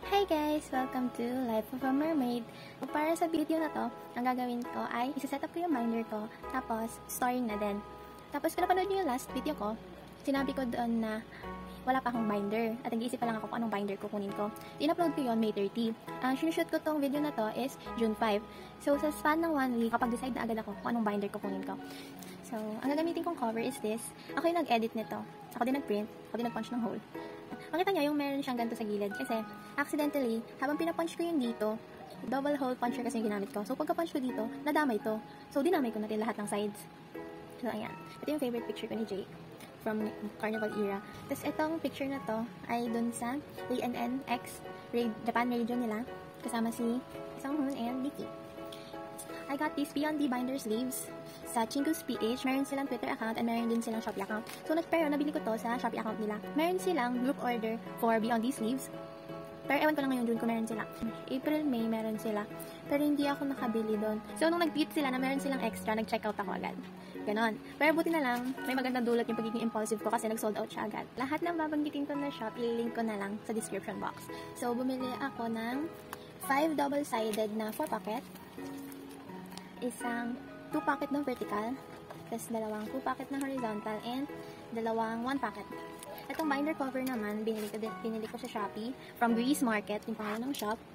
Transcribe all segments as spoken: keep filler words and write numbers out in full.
Hi guys! Welcome to Life of a Mermaid. Para sa video na to, ang gagawin ko ay isa-set up ko yung binder ko, tapos storing na din. Tapos kung napanood nyo yung last video ko, sinabi ko doon na wala pa akong binder at nag-iisip pa lang ako kung anong binder kukunin ko. In-upload ko yun May thirtieth. Ang sinushoot ko tong video na to is June fifth. So sa span ng one week, kapag decide na agad ako kung anong binder kukunin ko. So, ang gagamitin kong cover is this. Ako yung nag-edit nito. Ako din nag-print. Ako din nag-punch ng hole. Makita nyo yung meron siyang ganito sa gilid. Kasi, accidentally, habang pinapunch ko yung dito, double hole puncher kasi yung ginamit ko. So, pagka-punch ko dito, nadamay to. So, dinamay ko na din lahat ng sides. So, ayan. Ito yung favorite picture ko ni Jake from Carnival era. Tapos, itong picture na to ay dun sa A N N X Japan radio nila. Kasama si Sanghoon and Nikki. I got these Beyond the Binder sleeves sa Chingus P H. Meron silang Twitter account and meron din silang Shopee account. So, pero nabili ko to sa Shopee account nila. Meron silang group order for Beyond the sleeves. Pero ewan ko lang ngayon June kung meron sila. April, May meron sila. Pero hindi ako nakabili doon. So, nung nag-tweet sila na meron silang extra, nag-check out ako agad. Ganon. Pero buti na lang, may magandang dulot yung pagiging impulsive ko kasi nag-sold out siya agad. Lahat ng babanggitin ko na shop, i-link ko na lang sa description box. So, bumili ako ng five double-sided na four pocket. Isang two pocket ng vertical, tapos dalawang two pocket na horizontal, and dalawang one pocket. Itong binder cover naman, binili ko, binili ko sa Shopee from Grease Market, yung pangalan ng shop.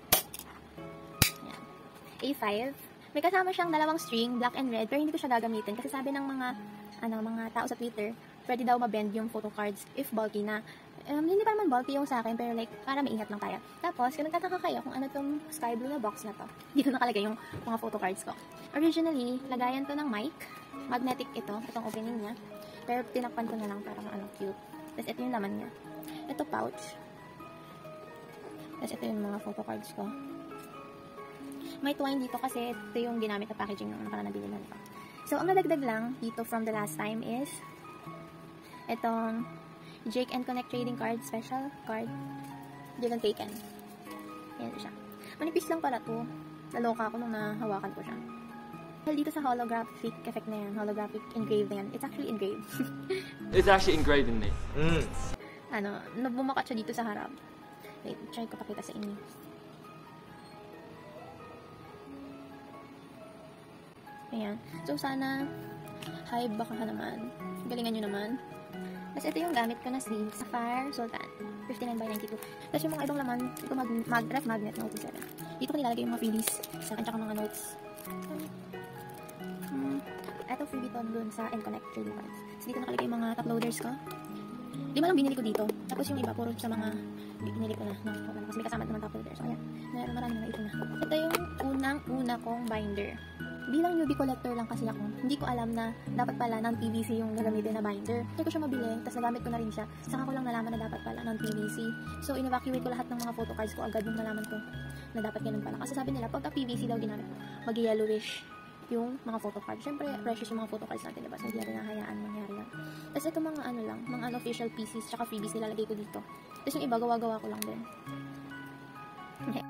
Ayan. A five. May kasama siyang dalawang string, black and red, pero hindi ko siya gagamitin kasi sabi ng mga ano mga tao sa Twitter, pwede daw mabend yung photo cards if bulky na. Um, hindi pa naman bulky yung sa akin, pero like, para maingat lang tayo. Tapos, kung nagtataka kayo kung ano tong sky blue na box na to, dito nakalagay yung mga photo cards ko. Originally, lagayan to ng mic. Magnetic ito, itong opening niya. Pero tinakpan ko na lang para ano, cute. Tapos, ito yung laman niya. Ito pouch. Tapos, ito yung mga photo cards ko. May twine dito kasi ito yung ginamit na packaging ng nakaraan na binili ko. So, ang nadagdag lang dito from the last time is itong Jake and Connect Trading Card Special Card. Given taken. Ayan siya. Manipis lang pala to. Naloka ako nung nahawakan ko siya. Dahil dito sa holographic effect na yan, holographic engraved na yan, it's actually engraved. It's actually engraved in me. Mm. Ano, nabumakat siya dito sa harap. Wait, try ko pakita sa inyo. Ayan. So, sana hi, baka naman. Galingan nyo naman. Tapos ito yung gamit ko na sleeve, Sapphire Sultan, fifty-nine by ninety-two. Tapos yung mga ibang laman, ito mag, mag ref magnet na O two seven. Dito ko nilalagay yung mga freebies sa akin, tsaka mga notes. Hmm. Ito freebie to dun sa N-Connect Trading Cards. So dito nakalagay yung mga top loaders ko. Lima lang binili ko dito. Tapos yung iba, puro sa mga binili ko na. No, kasi may kasama naman top loaders. So ayan, marami na ito na. Ito yung unang-una kong binder. Bilang newbie collector lang kasi ako, hindi ko alam na dapat pala ng P V C yung gagamitin na binder. Hindi ko siya mabili, tapos nagamit ko na rin siya. Saka ko lang nalaman na dapat pala ng P V C. So, in-evacuate ko lahat ng mga photo cards ko agad nung nalaman ko na dapat ganun pala. Kasi sabi nila, pagka P V C daw ginamit, mag-yellowish yung mga photo cards. Siyempre, precious yung mga photo cards natin, diba? So, hindi natin nahayaan mangyari yan. Tapos, ito mga ano lang, mga unofficial pieces, tsaka freebies nilalagay ko dito. Tapos, yung iba, gawa-gawa ko lang din. Okay.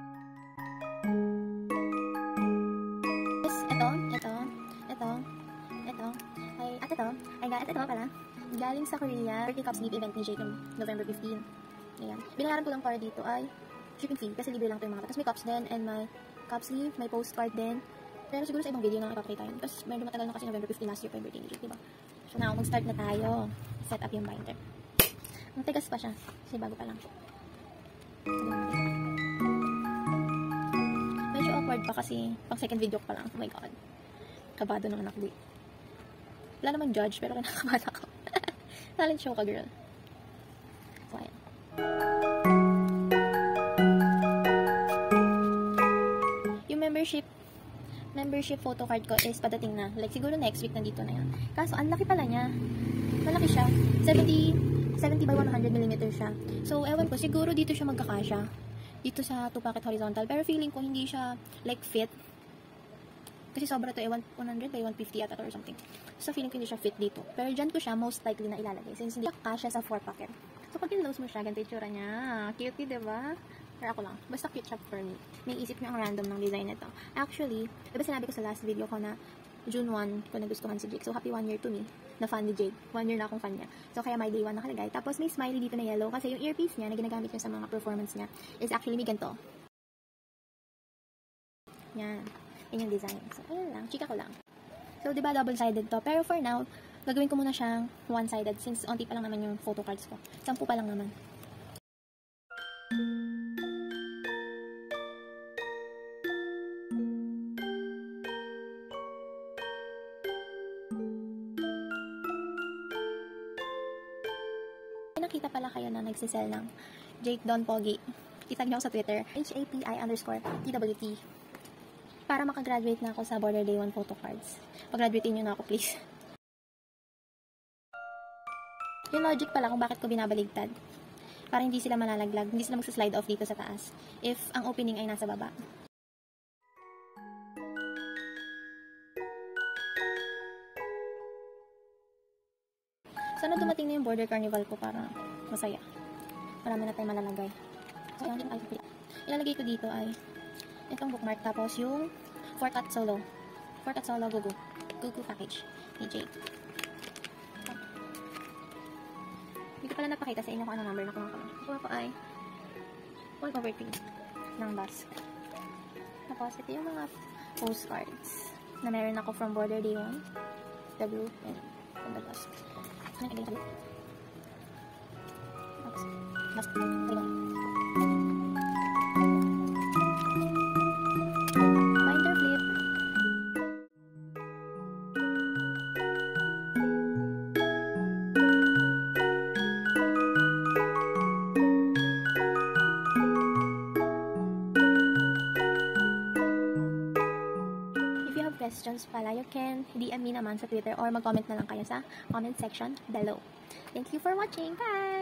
At ito pala, galing sa Korea, birthday cup sleeve event ni Jake November fifteenth. Ayan. Binayaran ko lang para dito ay shipping fee, kasi libre lang ito yung mga. Tapos may cups din, and may cup sleeve, may postcard din. Pero siguro sa ibang video na ipapakita yun. Tapos medyo matagal na kasi November fifteenth last year pa yung birthday ni Jake, diba? So now, mag-start na tayo. Set up yung binder. Ang tigas pa siya, kasi bago pa lang siya. Medyo awkward pa kasi pang second video ko pa lang. Oh my god. Kabado naman ako dito. Wala namang judge, pero kinakabahan ako. Talent show ka, girl. So, ayan. Yung membership, membership photo card ko is padating na. Like, siguro next week nandito na yan. Kaso, ang laki pala niya. Malaki siya. seventy by one hundred millimeter siya. So, ewan ko, siguro dito siya magkakasya. Dito sa two pocket horizontal. Pero feeling ko, hindi siya, like, fit. Kasi sobra to, eh, one hundred by one fifty ata or something. So, feeling ko hindi siya fit dito. Pero dyan ko siya most likely na ilalagay. Since hindi kasya sa four pocket. So, pag in-nose mo siya, ganito yung tsura niya. Cutie, diba? Pero ako lang. Basta cute siya for me. May isip niyo ang random ng design nito. Actually, diba sinabi ko sa last video ko na June first ko nagustuhan si Jake. So, happy one year to me. na fan ni Jake. One year na akong fan niya. So, kaya my day one nakalagay. Tapos, may smiley dito na yellow kasi yung earpiece niya na ginagamit niya sa mga performance niya is actually may ganito. Yan. Yan yung design. So, ayun lang. Chika ko lang. So, diba double-sided to? Pero for now, gagawin ko muna siyang one-sided since onti pa lang naman yung photo cards ko. Sampu pa lang naman. Nakita pala kayo na nagsisell ng Jake Don Pogi. Kita niyo ako sa Twitter. H A P I underscore T W T. Para makagraduate na ako sa Border Day one photo cards. Pag-graduate niyo na ako, please. Yung logic pala kung bakit ko binabaligtad. Para hindi sila malalaglag, hindi sila magsa-slide off dito sa taas. If ang opening ay nasa baba. Sana dumating na yung border carnival ko para masaya. Marami na tayong malalagay. So, yan, ay, ilalagay ko dito ay itong bookmark tapos yung four cut solo. four cut solo Gugu. Gugu package ni Jake. Hindi ko pala napakita sa inyo kung anong number na kuha ko. Kuha ko ay one over three ng bus. Tapos, ito yung mga postcards na meron ako from Border Day one. The blue and from the bus. Ano yung sabi? Tapos, bus. Binder flip. Questions pala, you can D M me naman sa Twitter or mag-comment na lang kayo sa comment section below. Thank you for watching. Bye!